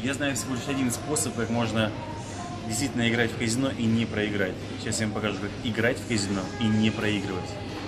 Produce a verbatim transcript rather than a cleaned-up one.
Я знаю всего лишь один способ, как можно действительно играть в казино и не проиграть. Сейчас я вам покажу, как играть в казино и не проигрывать.